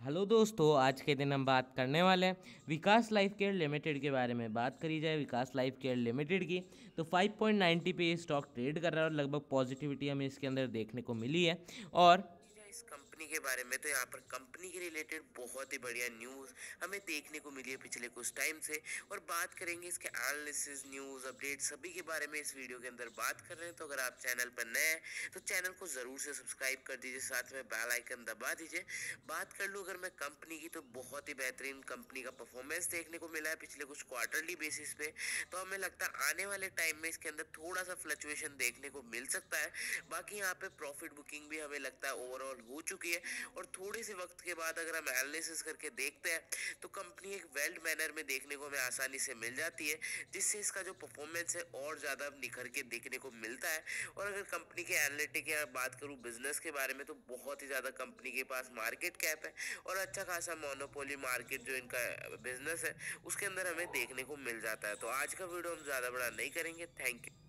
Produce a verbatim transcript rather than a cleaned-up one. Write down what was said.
Hello दोस्तों, आज के दिन हम बात करने वाले हैं विकास लाइफ केयर लिमिटेड के बारे में। बात करी जाए विकास लाइफ केयर लिमिटेड की तो फाइव पॉइंट नाइंटी पे ये स्टॉक ट्रेड कर रहा है और लगभग पॉजिटिविटी हमें इसके अंदर देखने को मिली है। और इस कंपनी के बारे में तो यहाँ पर कंपनी के रिलेटेड बहुत ही बढ़िया न्यूज़ हमें देखने को मिली है पिछले कुछ टाइम से। और बात करेंगे इसके एनालिसिस, न्यूज़, अपडेट सभी के बारे में इस वीडियो के अंदर बात कर रहे हैं। तो अगर आप चैनल पर नए हैं तो चैनल को ज़रूर से सब्सक्राइब कर दीजिए, साथ में बेल आइकन दबा दीजिए। बात कर लूँ अगर मैं कंपनी की तो बहुत ही बेहतरीन कंपनी का परफॉर्मेंस देखने को मिला है पिछले कुछ क्वार्टरली बेसिस पे। तो हमें लगता है आने वाले टाइम में इसके अंदर थोड़ा सा फ्लक्चुएशन देखने को मिल सकता है। बाकी यहाँ पे प्रॉफिट बुकिंग भी हमें लगता है ओवरऑल हो चुकी है। और थोड़े से वक्त के बाद अगर हम एनालिसिस करके देखते हैं तो कंपनी एक वेल्ड मैनर में देखने को हमें आसानी से मिल जाती है, जिससे इसका जो परफॉर्मेंस है और ज़्यादा निखर के देखने को मिलता है। और अगर कंपनी के एनालिटिक या बात करूँ बिजनेस के बारे में तो बहुत ही ज़्यादा कंपनी के पास मार्केट कैप है और अच्छा खासा मोनोपोली मार्केट जो इनका बिजनेस है उसके अंदर हमें देखने को मिल जाता है। तो आज का वीडियो हम ज़्यादा बड़ा नहीं करेंगे। Thank you.